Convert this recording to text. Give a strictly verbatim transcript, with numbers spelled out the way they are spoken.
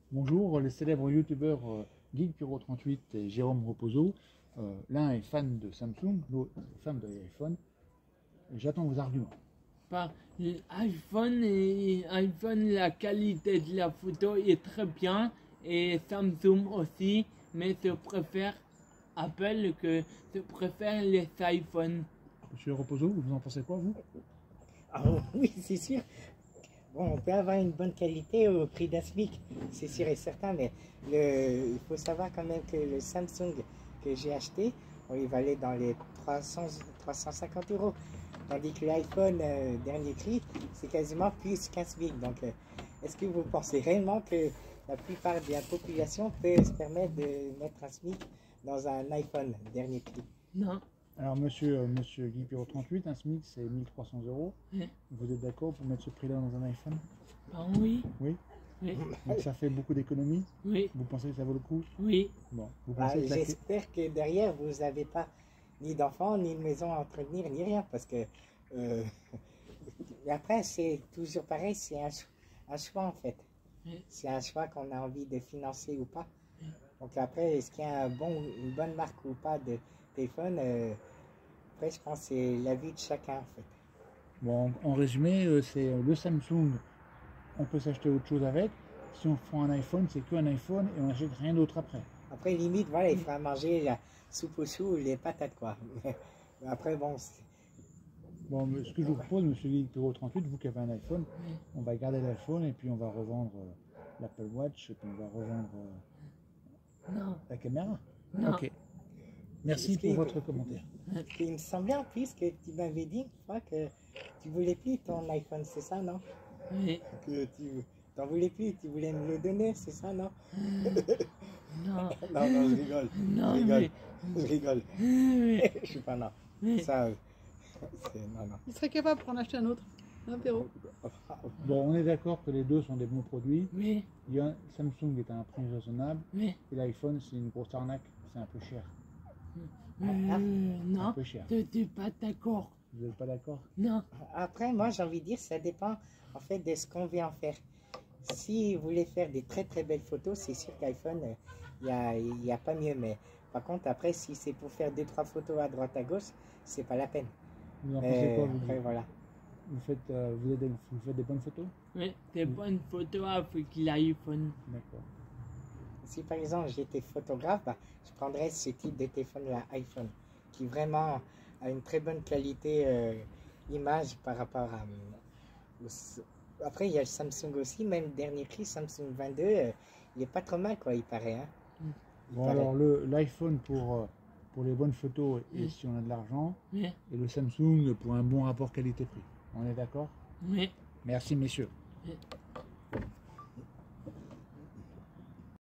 Bonjour, les célèbres youtubeurs euh, Geek Puro trente-huit et Jérôme Reposo. Euh, L'un est fan de Samsung, l'autre est fan de l'iPhone. J'attends vos arguments. Par l'iPhone et iPhone, la qualité de la photo est très bien et Samsung aussi, mais je préfère Apple que je préfère les iPhones. Monsieur Reposo, vous en pensez quoi, vous? Ah oui, c'est sûr. Bon, on peut avoir une bonne qualité au prix d'un SMIC, c'est sûr et certain, mais le, il faut savoir quand même que le Samsung que j'ai acheté, bon, il valait dans les trois cents, trois cent cinquante euros, tandis que l'iPhone euh, dernier cri, c'est quasiment plus qu'un SMIC. Donc, euh, est-ce que vous pensez réellement que la plupart de la population peut se permettre de mettre un SMIC dans un iPhone dernier cri? Non. Alors, monsieur, euh, monsieur Geek Puro trente-huit, un SMIC c'est mille trois cents euros. Oui. Vous êtes d'accord pour mettre ce prix-là dans un iPhone? Ben oui. Oui. Oui. Donc ça fait beaucoup d'économies? Oui. Vous pensez que ça vaut le coup? Oui. Bon, vous Bah, pensez que la- j'espère que derrière vous n'avez pas ni d'enfants, ni de maison à entretenir, ni rien, parce que euh, après c'est toujours pareil, c'est un, cho- un choix en fait. Oui. C'est un choix qu'on a envie de financer ou pas. Donc après, est-ce qu'il y a un bon, une bonne marque ou pas de téléphone euh, Après, je pense que c'est la vie de chacun en fait. Bon, en résumé, euh, c'est euh, le Samsung, on peut s'acheter autre chose avec. Si on prend un iPhone, c'est qu'un iPhone et on n'achète rien d'autre après. Après, limite, voilà, il faudra manger la soupe aux choux ou les patates quoi. Mais après, bon, c'est- Bon, mais ce que je vous propose, monsieur Geek Puro trente-huit, vous qui avez un iPhone, on va garder l'iPhone et puis on va revendre euh, l'Apple Watch et puis on va revendre euh, Non. la caméra. Non. Ok. Merci Est-ce pour qu'il- votre commentaire. il me semblait en plus que tu m'avais dit une fois que tu voulais plus ton iPhone, c'est ça, non? Oui. Que tu t'en voulais plus, tu voulais me le donner, c'est ça, non? Non. Non, non, je rigole. Non, je rigole. mais- Je rigole. Oui. Je suis pas non. Oui. Ça, euh, c'est non, non. Il serait capable pour en acheter un autre, un Perrault. Bon, on est d'accord que les deux sont des bons produits. Oui. Il y a, Samsung est à un prix raisonnable Oui. et l'iPhone c'est une grosse arnaque, c'est un peu cher. Euh, Un non. peu cher. Je suis pas d'accord. Vous n'êtes pas d'accord? Non. Après, moi, j'ai envie de dire, ça dépend en fait de ce qu'on veut en faire. Si vous voulez faire des très très belles photos, c'est sûr qu'iPhone, il n'y a, y a pas mieux. Mais par contre, après, si c'est pour faire deux trois photos à droite à gauche, c'est pas la peine. Vous en pensez Euh, quoi, vous, après, voilà. vous, faites, euh, vous, êtes- vous faites des bonnes photos? Oui. C'est pas une photo avec l'iPhone. D'accord. Si par exemple j'étais photographe, bah, je prendrais ce type de téléphone-là, iPhone, qui vraiment a une très bonne qualité euh, image par rapport à. euh, au- Après, il y a le Samsung aussi, même dernier cri, Samsung vingt-deux, euh, il est pas trop mal, quoi, il paraît. Hein. Il Bon, paraît. alors le- l'iPhone pour, euh, pour les bonnes photos et Oui. si on a de l'argent, Oui. et le Samsung pour un bon rapport qualité-prix. On est d'accord? Oui. Merci, messieurs. Oui.